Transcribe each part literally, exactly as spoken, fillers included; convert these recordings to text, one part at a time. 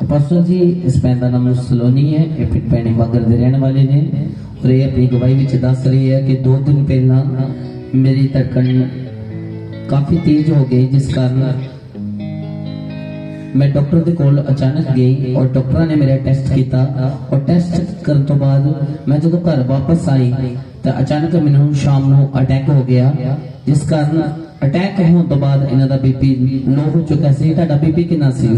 परसों जी इस भैन का नाम सलोनी है, ये फिर भैनी मगर दे रहने वाले ने और ये अपनी गवाही में दस रही है कि दो दिन पहला मेरी धड़कन काफी तेज हो गई, जिस कारण मैं डॉक्टर के कोल अचानक गई और डॉक्टर ने मेरा टेस्ट किया और टेस्ट करने तो बाद मैं जो घर वापस आई तो अचानक मैनू शाम को अटैक हो गया, जिस कारण अटैक होने तो बाद इन्हां दा बीपी लो हो चुका सी। तुहाडा बीपी कितना सी?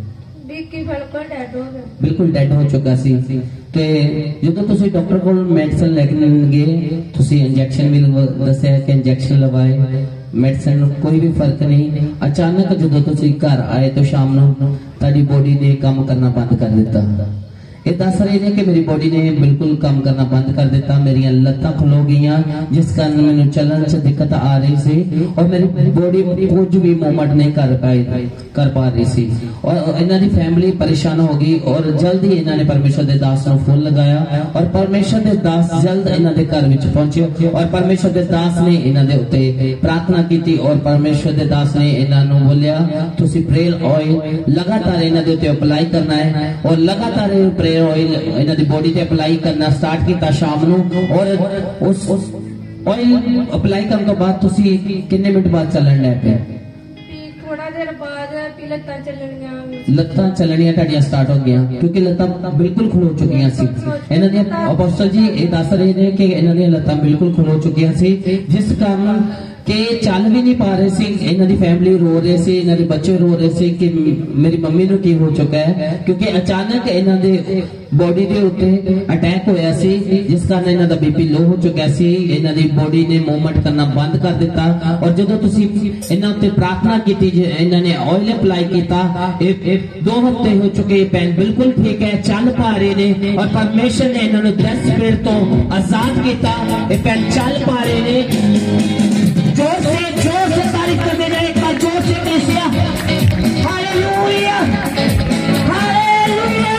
बिल्कुल डेड हो चुका सी। ते जदों तुसीं डॉक्टर कोल मेडिसिन लैके गए, तुसीं इंजैक्शन भी दस्सिया कि इंजैक्शन लवाए, मेडिसिन कोई भी फर्क नहीं। अचानक जदों तुसीं घर आए तो शाम नूं तुहाडी बॉडी ने काम करना बंद कर दिता। ये दस रहे ने कि मेरी बॉडी ने बिल्कुल काम करना बंद कर दिता, मेरी लत्तां खलो गईयां, जिस कारण मैंने चलने च दिक्कत आ रही सी और मेरी बॉडी कुछ भी मूवमेंट नहीं कर पाई कर पा रही सी और इन्हां दी फैमिली परेशान हो गई और जल्द ही इन्हां ने परमेश्वर दे दास नूं फोन लगाया और परमेश्वर दे दास जल्द इन्हां दे घर विच पहुंचे और परमेश्वर दे दास ने इन्हां दे उत्ते प्रार्थना की और परमेश्वर दे दास ने इन्हां नूं बोलिया तुसीं प्रेयर ऑयल लगातार इन्हां दे उत्ते अप्लाई करना है और लगातार प्रेयर ऑयल इन्हां दी बॉडी ते अप्लाई करना स्टार्ट किया शाम नूं और उस ऑयल अप्लाई करने तो बाद तुसीं कितने मिनट बाद चलन लग पे? थोड़ा देर बाद लत्तां चलणियां लत्तां चलणियां तुहाडियां स्टार्ट हो गईयां क्योंकि लत्तां बिल्कुल खलो चुकियां सी। इन्हां दी अपोस्टल जी ये दस रहे ने कि इन्हां दी लत्तां बिल्कुल खलो चुकियां सी, जिस कारण के चल भी नहीं पा रहे सी। इन्हां दी फैमिली रो रहे सी, इन्हां दे बच्चे रो रहे सी कि मेरी मम्मी नूं की हो चुका है, क्योंकि अचानक इन्हां दे बॉडी दे उत्ते अटैक होया सी, जिस कारण इन्हां दा बीपी लो हो चुका सी। इन्हां दी बॉडी ने मूवमेंट करना बंद कर दिता और जदों तुसीं इन्हां उत्ते प्रार्थना कीती, इन्हां ने ऑयल अप्लाई कीता, दो हफ्ते हो चुके, पैन बिल्कुल ठीक है, चल पा रहे ने और परमेश्वर ने इन्हां नूं ड्रेस स्पिरिट तो आजाद किया, ये पैन चल पा रहे ने। जोर से जोर से तारीफ कर देना, एक बार जोर से कलिसिया हालेलुया हालेलुया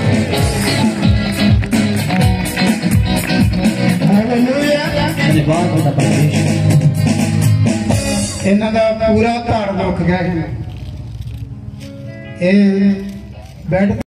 हालेलुया। धन्यवाद होता परमेश्वर। इन्हां दा पूरा घर मुक गया। ये बेड